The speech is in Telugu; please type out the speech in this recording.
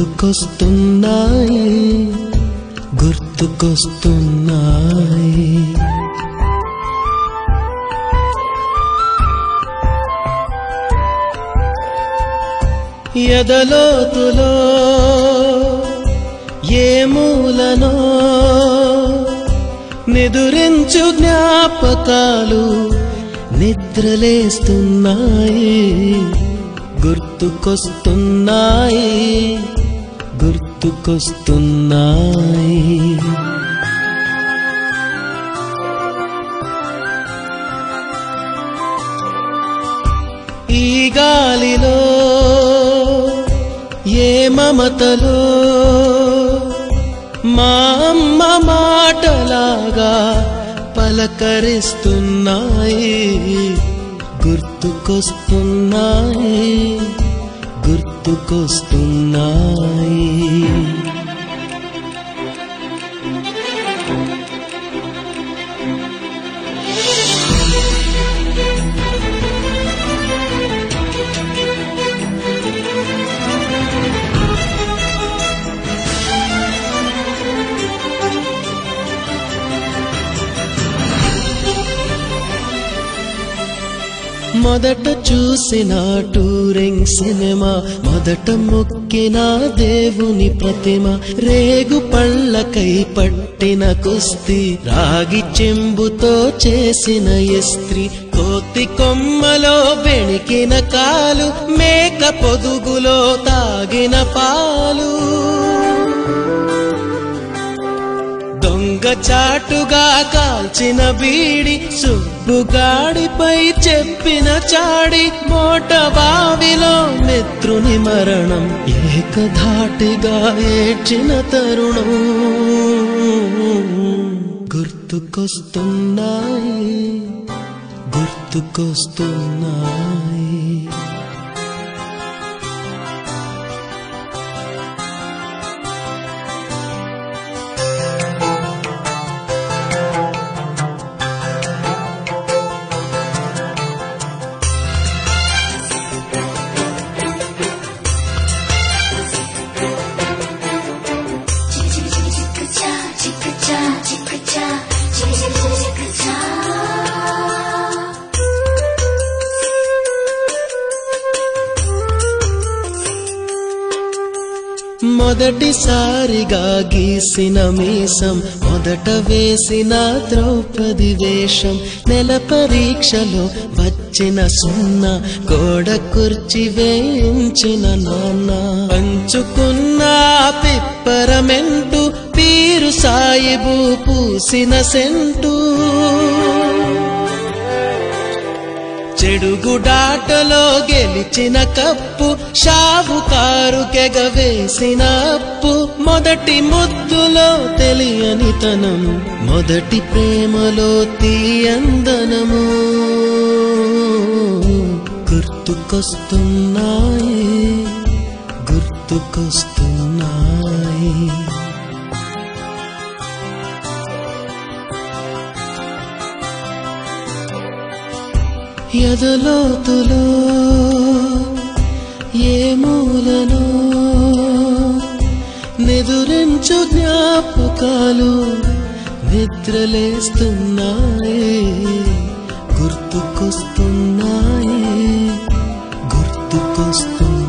గుర్తుకొస్తున్నాయి గుర్తుకొస్తున్నాయి ఎదలోతులో ఏ మూలనో నిదురించు జ్ఞాపకాలు నిద్రలేస్తున్నాయి గుర్తుకొస్తున్నాయి గుర్తుకొస్తున్నాయి ఈ గాలిలో ఏ మమతలో మా అమ్మ మాటలాగా పలకరిస్తున్నాయి గుర్తుకొస్తున్నాయి గుర్తుకొస్తున్నాయి మొదట చూసిన టూరింగ్ సినిమా మొదట మొక్కిన దేవుని ప్రతిమ రేగు పళ్ళకై పట్టిన కుస్తీ రాగి చెంబుతో చేసిన ఇస్త్రీ కోతి కొమ్మలో బెణికిన కాలు మేక పొదుగులో తాగిన పాలు దొంగ చాటుగా కాల్చిన బీడి సుబ్బుగాడిపై చెప్పిన చాడి మోట బావిలో మిత్రుని మరణం ఏకధాటిగా ఏడ్చిన తరుణం గుర్తుకొస్తున్నాయి గుర్తుకొస్తున్నాయి మొదటిసారిగా గీసిన మీసం మొదట వేసిన ద్రౌపది వేషం నెల పరీక్షలో వచ్చిన సున్నా గోడ కుర్చీ వేయించిన నాన్న పంచుకున్న పిప్పరమెంటు పీరు సాయిబు పూసిన సెంటు చెడుగుడాటలో గెలిచిన కప్పు షావుకారు కెగవేసిన అప్పు మొదటి ముద్దులో తెలియనితనం మొదటి ప్రేమలో తీయందనము గుర్తుకొస్తున్నాయి గుర్తుకొస్తున్నాయి ఎదలోతులో ఏ మూలనో నిదురించు జ్ఞాపకాలు నిద్రలేస్తున్నాయి గుర్తుకొస్తున్నాయి గుర్తుకొస్తున్నాయి